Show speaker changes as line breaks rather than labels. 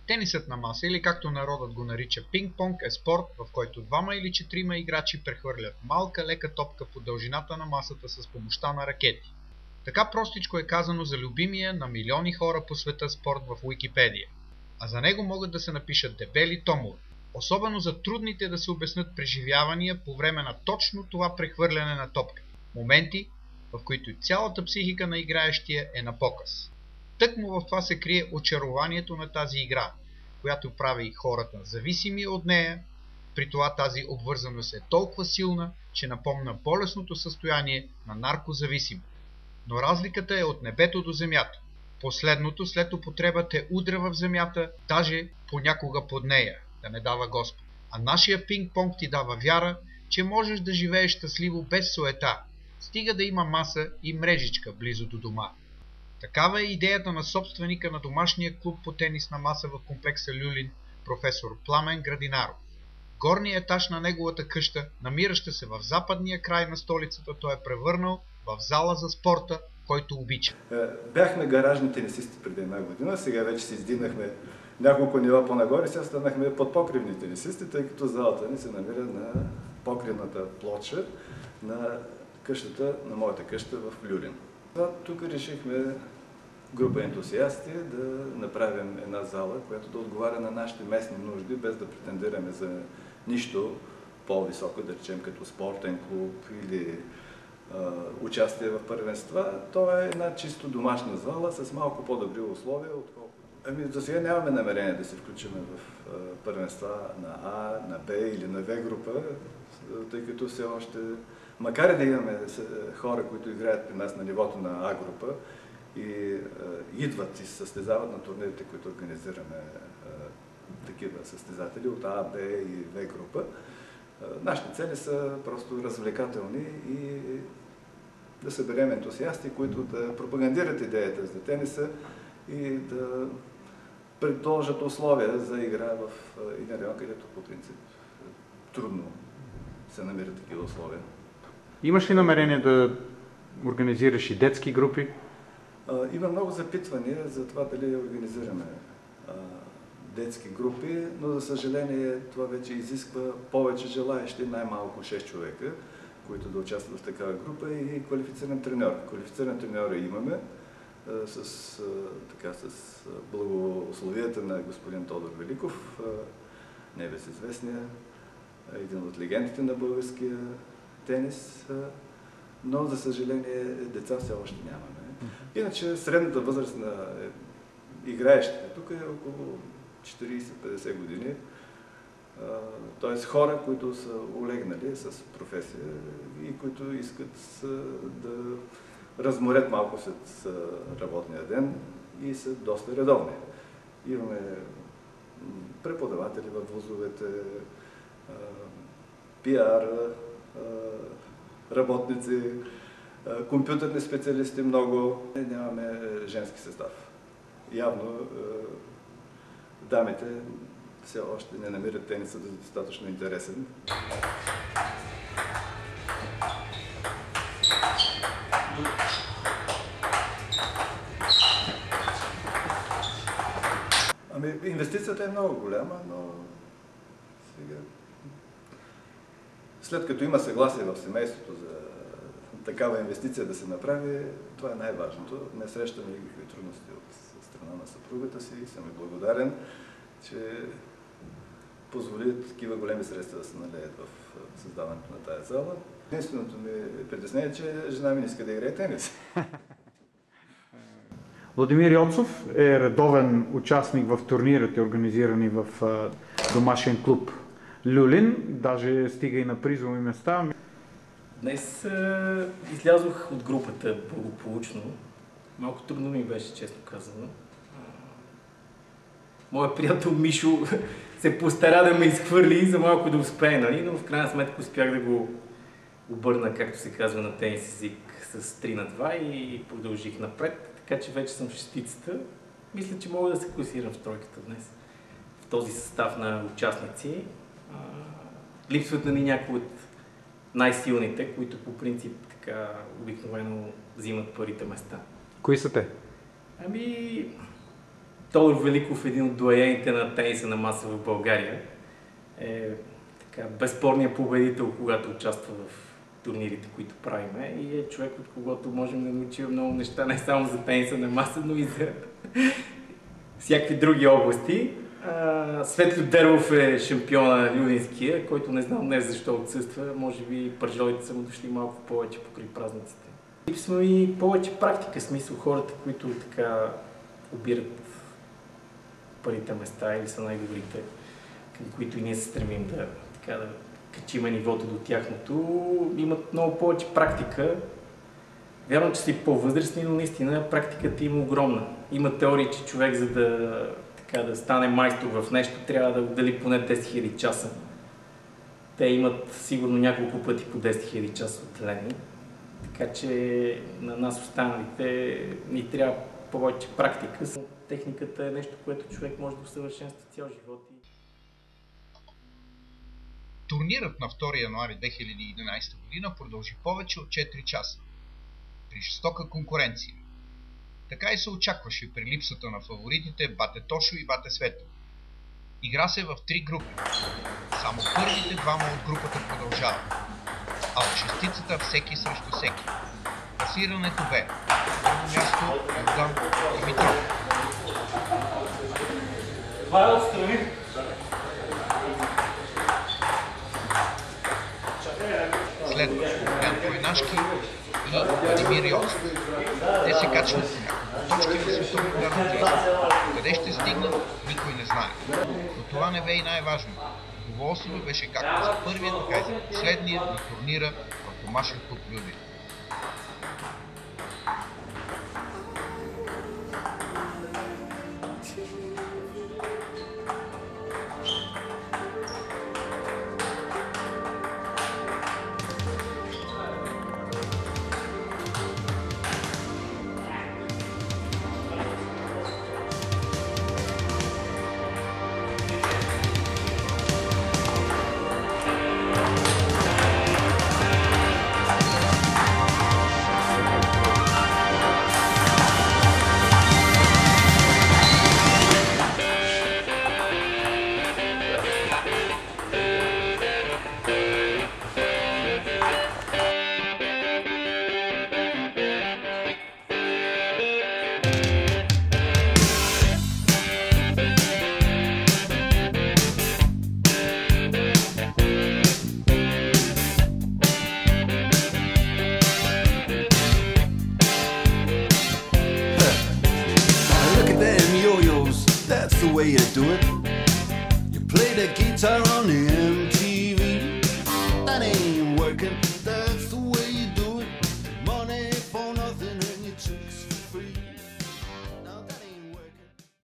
Тенисът на маса, или както народът го нарича пинг-понг, е спорт, в който двама или четирима играчи прехвърлят малка лека топка по дължината на масата с помощта на ракети. Така простичко е казано за любимия на милиони хора по света спорт в Уикипедия. А за него могат да се напишат дебели томове. Особено за трудните да се обяснят преживявания по време на точно това прехвърляне на топка. Моменти, в които цялата психика на играещия е на показ. Тъкмо в това се крие очарованието на тази игра, която прави хората зависими от нея, при това тази обвързаност е толкова силна, че напомня болесното състояние на наркозависим. Но разликата е от небето до земята. Последното след употреба те удря в земята, даже понякога под нея, да не дава Господ. А нашия пинг-понг ти дава вяра, че можеш да живееш щастливо без суета, стига да има маса и мрежичка близо до дома. Такава е идеята на собственика на домашния клуб по тенис на маса в комплекса Люлин, професор Пламен Градинаров. Горният етаж на неговата къща, намираща се в западния край на столицата, той е превърнал в зала за спорта, който обича.
Бяхме гаражни тенисисти преди една година, сега вече си издигнахме няколко нива по-нагоре, сега станахме подпокривни тенисисти, тъй като залата ни се намира на покривната плоча на къщата, на моята къща в Люлин. Тук решихме група ентусиасти да направим една зала, която да отговаря на нашите местни нужди, без да претендираме за нищо по-високо, да речем като спортен клуб или участие в първенства. То е една чисто домашна зала с малко по-добри условия, отколкото. За сега нямаме намерение да се включим в първенства на А, на Б или на В група, тъй като все още, макар и да имаме хора, които играят при нас на нивото на А група и идват и състезават на турнирите, които организираме такива състезатели от А, Б и В група, нашите цели са просто развлекателни и да съберем ентусиасти, които да пропагандират идеята за тениса и да предложат условия за игра в един район, където по принцип трудно се намират такива условия.
Имаш ли намерение да организираш и детски групи?
Има много запитвания за това дали организираме детски групи, но за съжаление това вече изисква повече желаещи, най-малко 6 човека, които да участват в такава група и квалифициран треньор. Квалифициран треньор имаме с благословията на господин Тодор Великов, небезизвестния, един от легендите на българския тенис, но за съжаление деца все още нямаме. Иначе средната възраст на играещите тук е около 40-50 години, т.е. хора, които са олегнали с професия и които искат да разморят малко след работния ден и са доста редовни. Имаме преподаватели в вузовете, пиар, работници, компютърни специалисти много. Нямаме женски състав. Явно дамите все още не намират тениса за достатъчно интересен. Инвестицията е много голяма, но сега, след като има съгласие в семейството за такава инвестиция да се направи, това е най-важното. Не срещаме никакви трудности от страна на съпругата си и съм и благодарен, че позволи такива големи средства да се налеят в създаването на тази зала. Единственото ми притеснение е, че жена ми не иска да играе тенис.
Владимир Йоцов е редовен участник в турнирите, организирани в домашен клуб Люлин, даже стига и на призови места.
Днес излязох от групата благополучно. Малко трудно ми беше, честно казано. Моят приятел Мишо се постара да ме изхвърли за малко да успее, нали? Но в крайна сметка успях да го обърна, както се казва на тенис език, с 3 на 2 и продължих напред. Така че вече съм в шестицата. Мисля, че мога да се класирам в тройката днес. В този състав на участници. Липсват на ни някои от най-силните, които по принцип така обикновено взимат първите места.
Кои са те?
Тодор Великов, един от доайените на тениса на маса в България, е така безспорният победител, когато участва в турнирите, които правиме, и е човек, от когото можем да научим много неща, не само за тениса на маса, но и за всякакви други области. Светло Дерлов е шампиона люлинския, който не знам днес защо отсъства. Може би пържолите са му дошли малко повече покрай празниците. Липсва и повече практика, смисъл хората, които така обират първите места или са най-добрите, към които и ние се стремим да качиме нивото до тяхното, имат много повече практика. Вярвам, че са и по-възрастни, но наистина практиката им е огромна. Има теории, че човек, за да стане майстор в нещо, трябва да отдели поне 10 000 часа. Те имат сигурно няколко пъти по 10 000 часа отделени. Така че на нас останалите ни трябва повече практика. Техниката е нещо, което човек може да усъвършенства цял живот.
Турнирът на 2 януари 2011 година продължи повече от 4 часа. При жестока конкуренция. Така и се очакваше при липсата на фаворитите Бате Тошо и Бате Свето. Игра се в 3 групи. Само първите двама от групата продължават. А от шестицата всеки срещу всеки. Класирането бе: първо място Йордан Димитров. Следва Ян Плойнашки и Владимир Йоцев. Те се качват по няколко точки в световната ранглиста. Къде ще стигнат, никой не знае. Но това не бе и най-важно. Удоволствие беше както за първия, така и за последния на турнира в домашен клуб Люлин.
That's the way you do it. You play the guitar on the MTV. That ain't working.